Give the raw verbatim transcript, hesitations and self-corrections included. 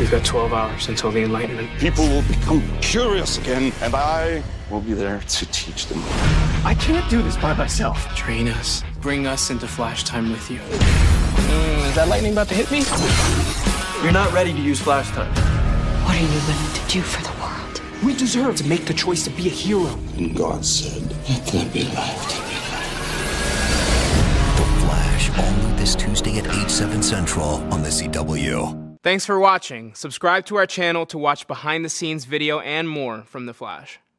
We've got twelve hours until the Enlightenment. People will become curious again, and I will be there to teach them. I can't do this by myself. Train us. Bring us into Flash time with you. Mm, is that lightning about to hit me? You're not ready to use Flash time. What are you willing to do for the world? We deserve to make the choice to be a hero. And God said, let there be light. The Flash, only this Tuesday at eight, seven Central on the C W. Thanks for watching. Subscribe to our channel to watch behind-the-scenes video and more from The Flash.